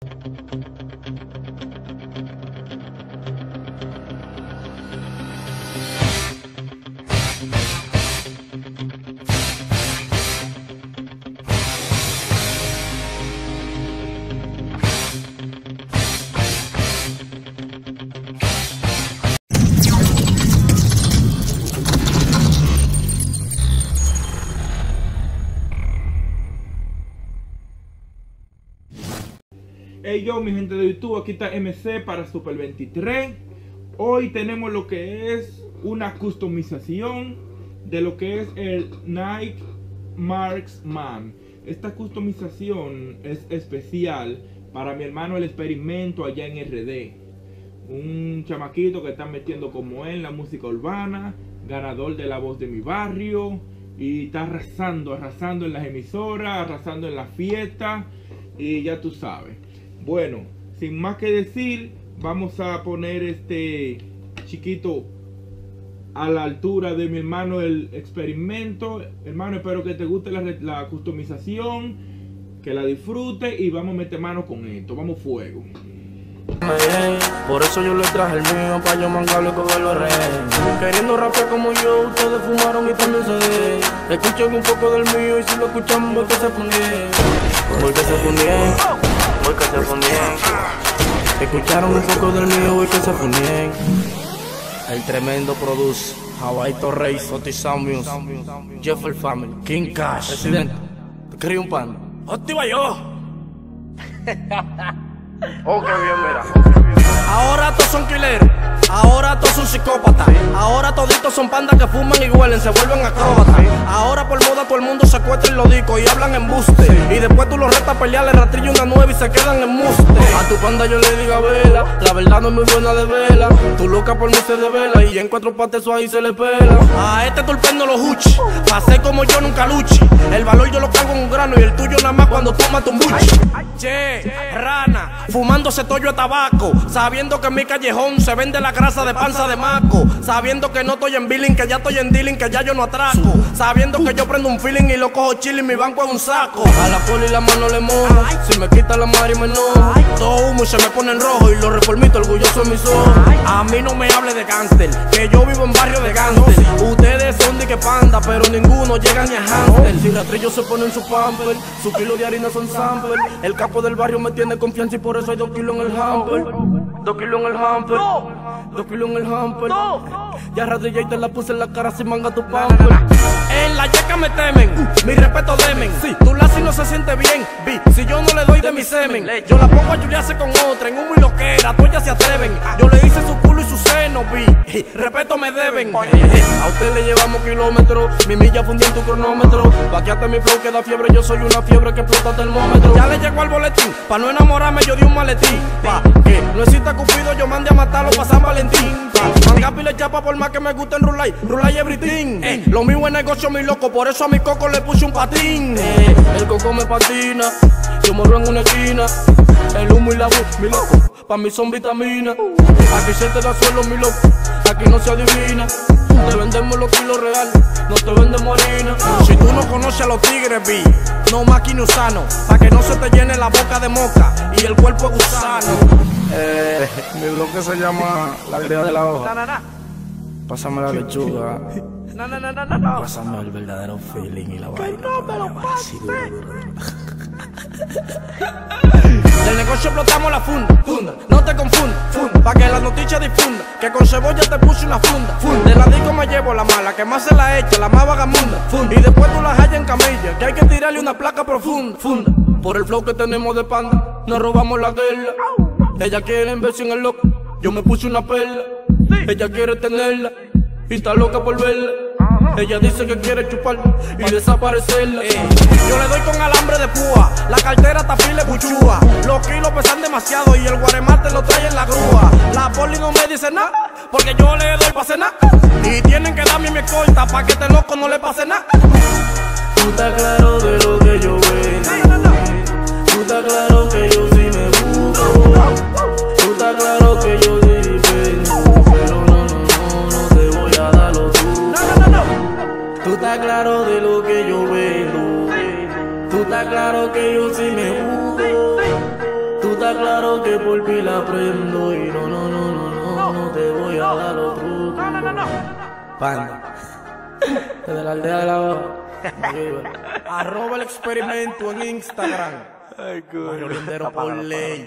Hey yo, mi gente de YouTube, aquí está MC para Super 23. Hoy tenemos lo que es una customización de lo que es el Nike Marksman. Esta customización es especial para mi hermano El Experimento allá en RD. Un chamaquito que está metiendo como él en la música urbana, ganador de La Voz de mi Barrio, y está arrasando en las emisoras, arrasando en las fiestas, y ya tú sabes. Bueno, sin más que decir, vamos a poner este chiquito a la altura de mi hermano El Experimento. Hermano, espero que te guste la customización, que la disfrutes y vamos a meter mano con esto. Vamos fuego. Por eso yo le traje el mío, pa' yo mangarlo y cogerlo rehén. Queriendo rapear como yo, ustedes fumaron y también se de. Escuchen un poco del mío y si lo escuchan voy que se fundien. Voy que se fundien, voy que se fundien. Escucharon un poco del mío, voy que se fundien. El tremendo produce Hawaii Torrey, Otis Sound Music, Jeffrey Family, King Cash, Presidente, te quería un pan. ¡Hostia yo! Oh, qué bien, mira. Ahora todos son killeros, ahora todos son psicópatas, ahora toditos son pandas que fuman y huelen, se vuelven acróbatas. Ahora por moda todo el mundo secuestra y lo dico y hablan embuste. Y después tú los retas a pelear, le rastrillo una nueva y se quedan en muste. A tu panda yo le diga vela, la verdad no es muy buena de vela. Tu loca por mí se devela y en 4 partes eso ahí se le pela. A este torpendo lo huchi, pasé como yo nunca luchi. El valor yo lo cargo en un grano y el tuyo nada más cuando tú matas un buchi. Che, rana, fumándose tollo a tabaco, sabiendo que en mi callejón se vende la grasa de panza de maco, sabiendo que no estoy en billing, que ya estoy en dealing, que ya yo no atraco, sabiendo que yo prendo un feeling y lo cojo chilling, mi banco es un saco. A la poli la mano le mojo, si me quita la madre y me enojo, todo humo y se me pone en rojo y lo reformito orgulloso en mis ojos. A mí no me hable de gánster, que yo vivo en barrio de gánster. Ustedes son de que panda, pero ninguno llega ni a hamster. Si rastrillos se ponen su pamper, su kilo de harina son sample. El capo del barrio me tiene confianza y por eso hay 2 kilos en el hamper. 2 kilos en el hamper, 2 kilos en el hamper. Ya rastrillé y te la puse en la cara sin manga tu pamper. En la yeca me temen, mi respeto demen. Si tu lazi no se siente bien, vi, si yo no le doy de mi semen, yo la pongo a chulearse con otra, en humo y loquera, todas ellas se atreven. Yo le hice su culo y su seno, vi, respeto me deben. A usted le llevamos kilómetros, mi milla fundí en tu cronómetro. Vaqueate mi flow que da fiebre, yo soy una fiebre que explota termómetro. Ya le llegó al boletín, pa' no enamorarme yo di un maletín. Pa' que no exista Cupido, yo mandé a matarlo pa' San Valentín. Manga pile chapa por más que me guste el rulay, rulay everything. Lo mío es negocio, mi loco, por eso a mi coco le puse un patín. El coco me patina, yo moro en una esquina. El humo y la voz, mi loco, pa' mí son vitaminas. Aquí se te da suelo, mi loco, aquí no se adivina. Te vendemos los kilos reales, no te vendemos harina. Si tú no conoces a los tigres, vi, no máquina usano, pa' que no se te llene la boca de moca y el cuerpo es gusano. Mi bloque se llama La Aldea de la Hoja. Pásame la lechuga. Pásame el verdadero feeling y la vaina. Del negocio explotamos la funda, no te confundas, pa' que la noticia difunda, que con cebolla te puse una funda. De la disco me llevo la mala, que más se la echa, la más vagamunda. Y después tú la hallas en camilla, que hay que tirarle una placa profunda. Por el flow que tenemos de panda, nos robamos la guerra. Ella quiere inversión en el loco, yo me puse una perla. Ella quiere tenerla y está loca por verla. Ella dice que quiere chupar y desaparecerla. Yo le doy con alambre de púa, la cartera está file buchúa. Los kilos pesan demasiado y el guaremate lo trae en la grúa. La poli no me dice nada, porque yo le doy pa' cenar. Y tienen que darme mi escolta pa' que este loco no le pase nada. Tú estás claro de lo que yo veo. Tú estás claro que yo sí me busco. Tú estás claro que yo sí dependo. Pero no te voy a dar lo tuyo. Tú estás claro de lo que yo veo. Tú estás claro que yo sí me busco. Tú estás estás claro que por pila prendo y no te voy a dar los trucos. Panda, desde la aldea de la Baja, @ el experimento en Instagram. Mario Lindero por ley.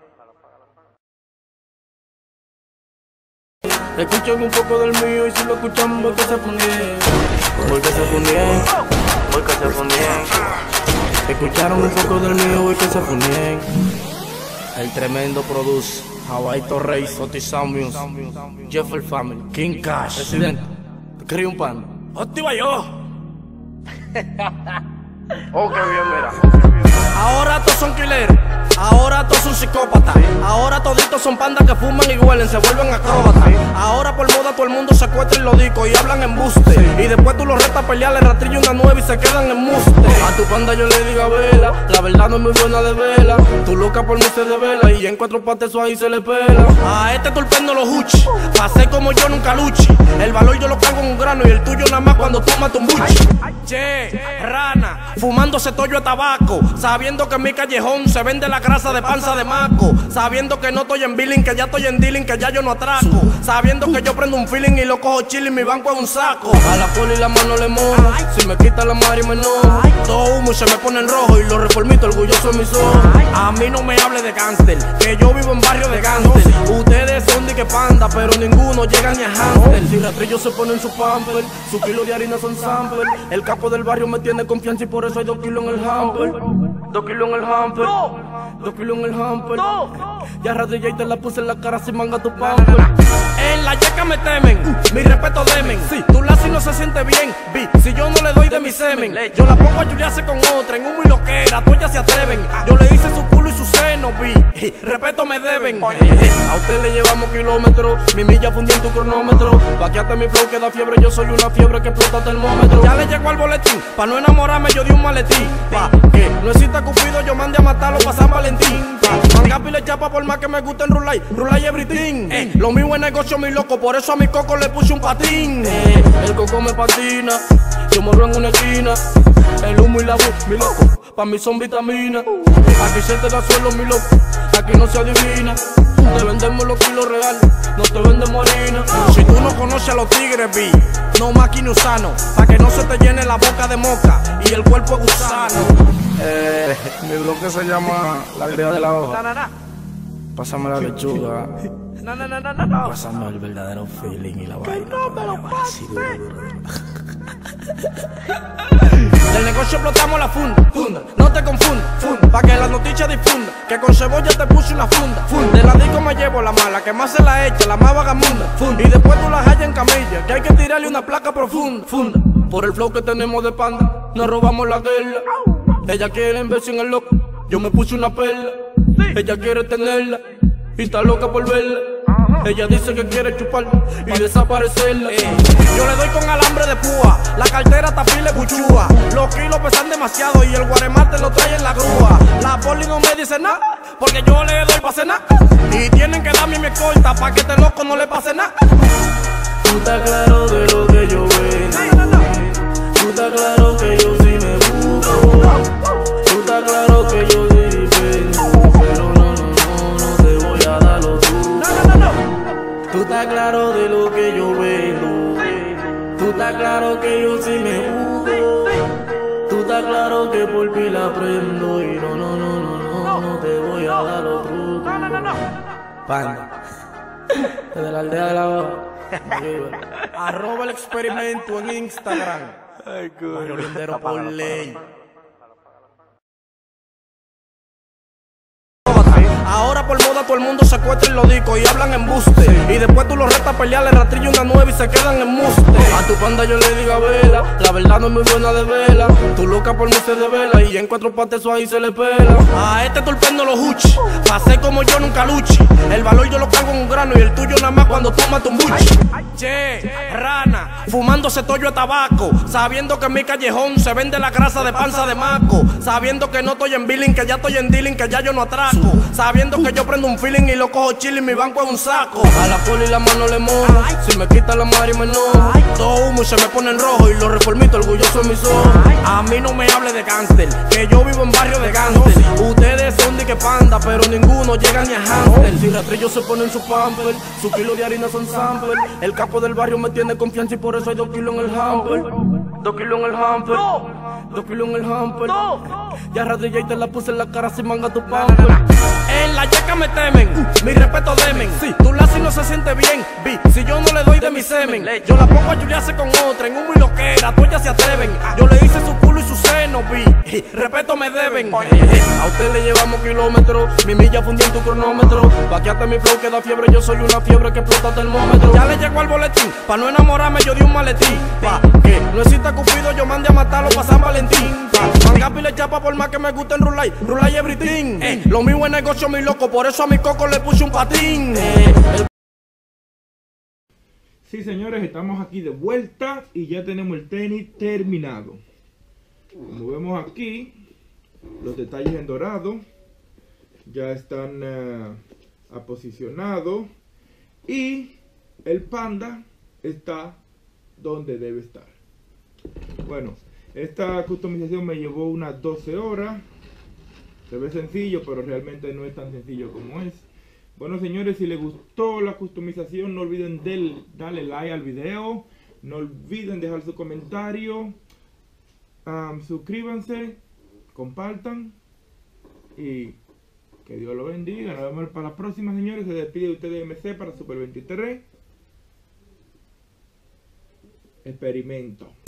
Escuchen un poco del mío y si lo escuchan voy que se fundien. Voy que se fundien. Voy que se fundien. Escucharon un poco del mío voy que se fundien. El tremendo produce Hawaii Torres, Oti Sound Music, Jeffrey Family, King Cash, Presidente, te quería un pan. ¡Activa yo! Oh, qué bien, mira. Ahora todos son killeros, ahora todos son psicópatas, ahora toditos son pandas que fuman y huelen, se vuelven acróbatas. Ahora por moda todo el mundo se acuesta en los discos y hablan embuste. Y después tú los retas a pelear, le rastrillo una nueva y se quedan en muste. A tu panda yo le diga vela, la verdad no es muy buena de vela. Tu loca por mí se devela y en 4 partes ahí se le pela. A este torpendo los huchi, pasé como yo nunca luchi. El valor yo lo cargo en un grano y el tuyo nada más cuando tomas tu buchi. Che, rana, fumándose tollo a tabaco, sabiendo que en mi callejón se vende la grasa de panza de maco, sabiendo que no estoy en billing, que ya estoy en dealing, que ya yo no atraco, sabiendo que yo prendo un feeling y lo cojo chile y mi banco es un saco. A la poli la mano le mojo, si me quita la madre y me enojo, todo humo y se me pone en rojo y lo reformito orgulloso en mis ojos. A mí no me hable de gánster, que yo vivo en barrio de gánster. Ustedes son de que panda, pero ninguno llega ni a Hansel. Si rastrillos se ponen su pamper, su kilo de harina son sample. El capo del barrio me tiene confianza y por eso hay 2 kilos en el hamper. 2 kilos en el hamper, 2 kilos en el hamper. Ya rastrillé y te la puse en la cara sin manga tu pamper. En la yeca me temen, mi respeto demen. Si tu lazi no se siente bien, vi, si yo no le doy de mi semen, yo la pongo a chulearse con otra, en humo y loquera, todas se atreven. Yo le hice su culo y su seno, vi, respeto me deben. A usted le llevamos kilómetros, mi milla fundí en tu cronómetro. Vaqueate mi flow que da fiebre, yo soy una fiebre que explota termómetro. Ya le llegó al boletín, pa' no enamorarme yo di un maletín. Pa' que no exista Cupido, yo mandé a matarlo pa' San Valentín. Pa' mangapi le chapa por más que me guste en Rulay, Rulay everything. Lo mío es negocio, mi loco, por eso a mi coco le puse un patín. El coco me patina, yo morro en una esquina. El humo y la voz, mi loco, pa' mí son vitaminas. Aquí se te da suelo, mi loco, aquí no se adivina. Te vendemos los kilos reales, no te vendemos harina. Si tú no conoces a los tigres, vi, no máquina usano, pa' que no se te llene la boca de moca y el cuerpo es gusano. Mi bloque se llama La Aldea de la Hoja. Pásame la lechuga. Pásame el verdadero feeling y la vaina. No me lo pases. Del negocio explotamos la funda, no te confundas, pa' que la noticia difunda, que con cebolla te puse una funda. De la disco me llevo la mala, que más se la echa, la más vagamunda. Y después tú la hallas en camilla, que hay que tirarle una placa profunda. Por el flow que tenemos de panda, nos robamos la guerra. Ella quiere inversión en el loco, yo me puse una perla. Ella quiere tenerla y está loca por verla. Ella dice que quiere chupar y desaparecerla. Yo le doy con alambre de púa, la cartera tapile buchúa. Los kilos pesan demasiado y el guaremate lo trae en la grúa. La poli no me dice nada, porque yo le doy pa' cenar. Y tienen que darme mi escolta pa' que este loco no le pase nada. Tú estás claro de lo que yo veo. Tú estás claro que yo sí me busco. Tú estás claro que yo sí vengo. Pero no te voy a dar los trucos. Tú estás claro de lo que yo vendo. Tú estás claro que yo sí me busco. Tú estás claro que por pila prendo y no te voy a dar los trucos. Panda, desde la aldea de la Baja, @ el experimento en Instagram. Mario Lindero por ley. Ahora por moda todo el mundo se acuesta en los discos y hablan embuste. Y después tú los retas a pelear, le rastrillo una nueva y se quedan en muste. A tu panda yo le diga vela, la verdad no es muy buena de vela. Tu loca por mí se devela y en 4 partes ahí se le pela. A este torpendo los huchi, pasé como yo nunca luchi. El valor yo lo cargo en un grano y el tuyo nada más cuando tomas tu buchi. Che, rana, fumándose tollo a tabaco, sabiendo que en mi callejón se vende la grasa de panza de maco, sabiendo que no estoy en billing, que ya estoy en dealing, que ya yo no atraco, sabiendo viendo que yo prendo un feeling y lo cojo chile y mi banco es un saco. A la poli la mano le mojo, si me quita la madre me enojo. Todo humo y se me pone en rojo y lo reformito orgulloso en mis ojos. A mí no me hable de gánster, que yo vivo en barrio de gánster. Ustedes son de que panda, pero ninguno llega ni a hamster. Si rastrillos se ponen su pamper, su kilo de harina son sample. El capo del barrio me tiene confianza y por eso hay 2 kilos en el hamper. 2 kilos en el hamper, 2 kilos en el hamper. Ya rastrillé y te la puse en la cara sin manga tu pamper. En la yaca me temen, mi respeto demen. Si tu lazi no se siente bien, vi, si yo no le doy de mi semen. Yo la pongo a Juliarse con otra, en humo y loquera, todas ellas se atreven. Yo le hice su culo y su seno, vi, respeto me deben. A usted le llevamos kilómetros, mi milla fundí en tu cronómetro. Vaqueate mi flow que da fiebre, yo soy una fiebre que explota termómetro. Ya le llegó al boletín, pa' no enamorarme yo di un maletín. Pa' que no exista Cupido, yo mandé a matarlo pa' San Valentín. Mangapi le chapa por más que me guste en Rulay, Rulay everything. Lo mío es negocio, mi loco, por eso a mi coco le puse un patín. Sí, señores, estamos aquí de vuelta y ya tenemos el tenis terminado. Como vemos aquí, los detalles en dorado ya están aposicionados y el panda está donde debe estar. Bueno, esta customización me llevó unas 12 horas. Se ve sencillo, pero realmente no es tan sencillo como es. Bueno, señores, si les gustó la customización, no olviden darle like al video. No olviden dejar su comentario. Suscríbanse, compartan y que Dios lo bendiga. Nos vemos para la próxima, señores. Se despide de ustedes MC para Super 23. Experimento.